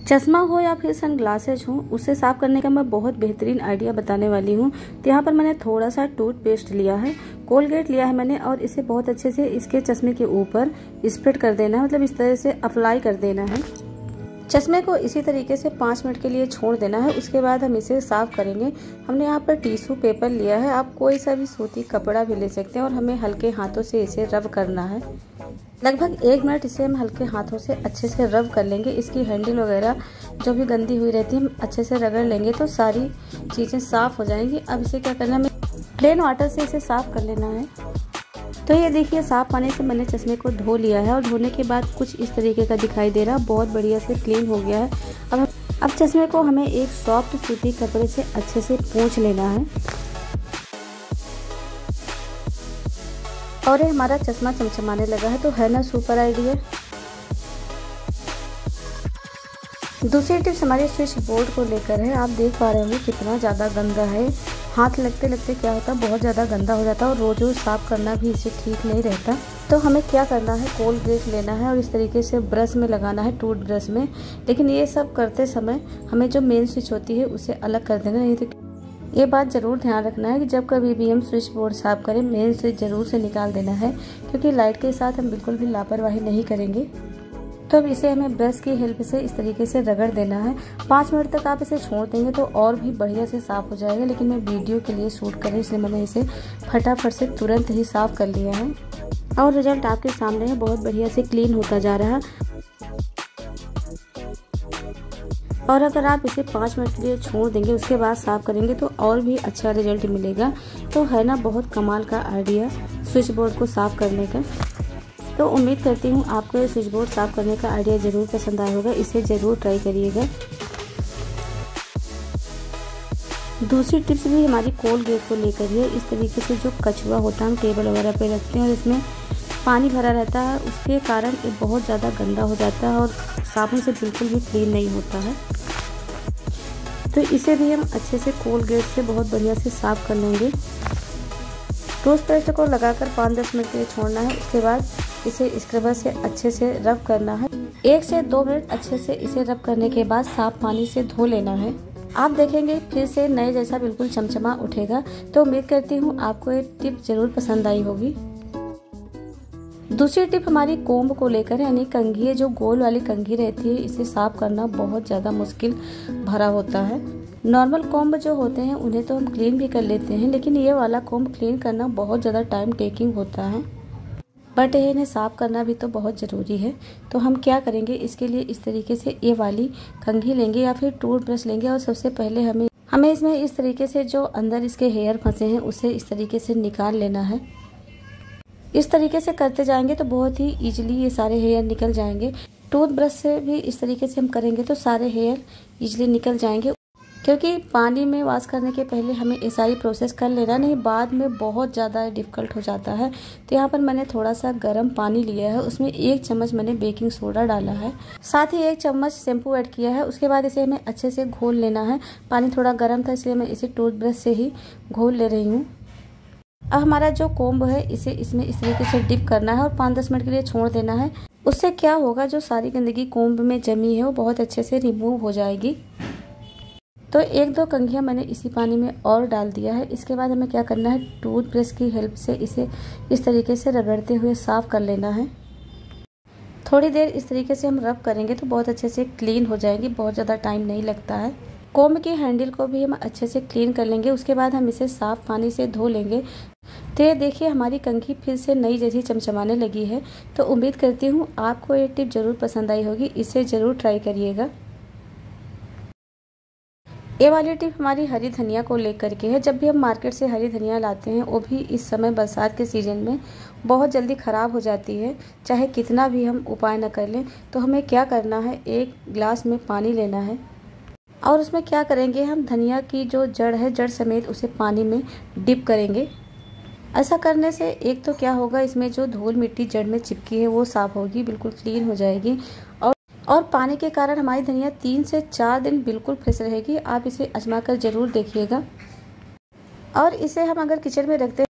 चश्मा हो या फिर सनग्लासेज हो, उसे साफ करने का मैं बहुत बेहतरीन आइडिया बताने वाली हूँ। तो यहाँ पर मैंने थोड़ा सा टूथपेस्ट लिया है, कोलगेट लिया है मैंने, और इसे बहुत अच्छे से इसके चश्मे के ऊपर स्प्रेड कर देना है, मतलब इस तरह से अप्लाई कर देना है। चश्मे को इसी तरीके से 5 मिनट के लिए छोड़ देना है। उसके बाद हम इसे साफ करेंगे। हमने यहाँ पर टिश्यू पेपर लिया है, आप कोई सा भी सूती कपड़ा भी ले सकते हैं, और हमें हल्के हाथों से इसे रब करना है। लगभग 1 मिनट इसे हम हल्के हाथों से अच्छे से रब कर लेंगे। इसकी हैंडल वगैरह जो भी गंदी हुई रहती है हम अच्छे से रगड़ लेंगे तो सारी चीज़ें साफ़ हो जाएंगी। अब इसे क्या करना है, हमें प्लेन वाटर से इसे साफ़ कर लेना है। तो ये देखिए, साफ पानी से मैंने चश्मे को धो लिया है, और धोने के बाद कुछ इस तरीके का दिखाई दे रहा है, बहुत बढ़िया से क्लीन हो गया है। अब चश्मे को हमें एक सॉफ्ट सूती कपड़े से अच्छे से पोंछ लेना है, और ये हमारा चश्मा चमचमाने लगा है। तो है ना सुपर आइडिया। दूसरी टिप्स हमारे स्विच बोर्ड को लेकर है। आप देख पा रहे होंगे कितना ज़्यादा गंदा है। हाथ लगते लगते क्या होता है, बहुत ज़्यादा गंदा हो जाता है, और रोज रोज साफ करना भी इसे ठीक नहीं रहता। तो हमें क्या करना है, कोलगेट लेना है और इस तरीके से ब्रश में लगाना है, टूथ ब्रश में। लेकिन ये सब करते समय हमें जो मेन स्विच होती है उसे अलग कर देना। नहीं तो ये बात ज़रूर ध्यान रखना है कि जब कभी भी हम स्विच बोर्ड साफ करें, मेन स्विच ज़रूर से निकाल देना है, क्योंकि लाइट के साथ हम बिल्कुल भी लापरवाही नहीं करेंगे। तो अब इसे हमें ब्रश की हेल्प से इस तरीके से रगड़ देना है। 5 मिनट तक आप इसे छोड़ देंगे तो और भी बढ़िया से साफ़ हो जाएगा। लेकिन मैं वीडियो के लिए शूट करें, इसलिए मैंने इसे फटाफट से तुरंत ही साफ़ कर लिया है, और रिजल्ट आपके सामने है, बहुत बढ़िया से क्लीन होता जा रहा है। और अगर आप इसे 5 मिनट के लिए छोड़ देंगे, उसके बाद साफ़ करेंगे तो और भी अच्छा रिजल्ट मिलेगा। तो है ना बहुत कमाल का आइडिया स्विच बोर्ड को साफ़ करने का। तो उम्मीद करती हूँ आपको ये स्विच बोर्ड साफ़ करने का आइडिया ज़रूर पसंद आया होगा। इसे ज़रूर ट्राई करिएगा। दूसरी टिप्स भी हमारी कोलगेट को लेकर है। इस तरीके से जो कछुआ होता है हम टेबल वगैरह पे रखते हैं और इसमें पानी भरा रहता है, उसके कारण ये बहुत ज़्यादा गंदा हो जाता है और साबुन से बिल्कुल भी क्लीन नहीं होता है। तो इसे भी हम अच्छे से कोलगेट से बहुत बढ़िया से साफ़ कर लेंगे। टूथपेस्ट को लगाकर 5-10 मिनट के लिए छोड़ना है। उसके बाद इसे स्क्रबर से अच्छे से रब करना है। 1 से 2 मिनट अच्छे से इसे रब करने के बाद साफ पानी से धो लेना है। आप देखेंगे फिर से नए जैसा बिल्कुल चमचमा उठेगा। तो उम्मीद करती हूँ आपको ये टिप जरूर पसंद आई होगी। दूसरी टिप हमारी कोम्ब को लेकर है, यानी कंघी है। जो गोल वाली कंघी रहती है, इसे साफ करना बहुत ज़्यादा मुश्किल भरा होता है। नॉर्मल कोम्ब जो होते हैं उन्हें तो हम क्लीन भी कर लेते हैं, लेकिन ये वाला कोम्ब क्लीन करना बहुत ज़्यादा टाइम टेकिंग होता है। बट इन्हें साफ़ करना भी तो बहुत ज़रूरी है। तो हम क्या करेंगे, इसके लिए इस तरीके से ये वाली कंघी लेंगे या फिर टूथ ब्रश लेंगे, और सबसे पहले हमें इसमें इस तरीके से जो अंदर इसके हेयर फंसे हैं उसे इस तरीके से निकाल लेना है। इस तरीके से करते जाएंगे तो बहुत ही ईजिली ये सारे हेयर निकल जाएंगे। टूथ ब्रश से भी इस तरीके से हम करेंगे तो सारे हेयर ईजिली निकल जाएंगे, क्योंकि पानी में वॉश करने के पहले हमें ये सारी प्रोसेस कर लेना, नहीं बाद में बहुत ज़्यादा डिफ़िकल्ट हो जाता है। तो यहाँ पर मैंने थोड़ा सा गर्म पानी लिया है, उसमें 1 चम्मच मैंने बेकिंग सोडा डाला है, साथ ही 1 चम्मच शैम्पू ऐड किया है। उसके बाद इसे हमें अच्छे से घोल लेना है। पानी थोड़ा गर्म था इसलिए मैं इसे टूथ ब्रश से ही घोल ले रही हूँ। अब हमारा जो कोम्ब है इसे इसमें इस तरीके से डिप करना है और 5-10 मिनट के लिए छोड़ देना है। उससे क्या होगा, जो सारी गंदगी कोम्ब में जमी है वो बहुत अच्छे से रिमूव हो जाएगी। तो 1-2 कंघियाँ मैंने इसी पानी में और डाल दिया है। इसके बाद हमें क्या करना है, टूथ ब्रश की हेल्प से इसे इस तरीके से रगड़ते हुए साफ़ कर लेना है। थोड़ी देर इस तरीके से हम रब करेंगे तो बहुत अच्छे से क्लीन हो जाएगी, बहुत ज़्यादा टाइम नहीं लगता है। कोम्ब की हैंडल को भी हम अच्छे से क्लीन कर लेंगे। उसके बाद हम इसे साफ़ पानी से धो लेंगे। तो ये देखिए हमारी कंघी फिर से नई जैसी चमचमाने लगी है। तो उम्मीद करती हूँ आपको ये टिप ज़रूर पसंद आई होगी, इसे ज़रूर ट्राई करिएगा। ये वाली टिप हमारी हरी धनिया को लेकर के है। जब भी हम मार्केट से हरी धनिया लाते हैं, वो भी इस समय बरसात के सीज़न में बहुत जल्दी ख़राब हो जाती है, चाहे कितना भी हम उपाय न कर लें। तो हमें क्या करना है, 1 गिलास में पानी लेना है और उसमें क्या करेंगे, हम धनिया की जो जड़ है, जड़ समेत उसे पानी में डिप करेंगे। ऐसा करने से एक तो क्या होगा, इसमें जो धूल मिट्टी जड़ में चिपकी है वो साफ़ होगी, बिल्कुल क्लीन हो जाएगी। और पानी के कारण हमारी धनिया 3 से 4 दिन बिल्कुल फ्रेश रहेगी। आप इसे आजमा कर ज़रूर देखिएगा। और इसे हम अगर किचन में रखते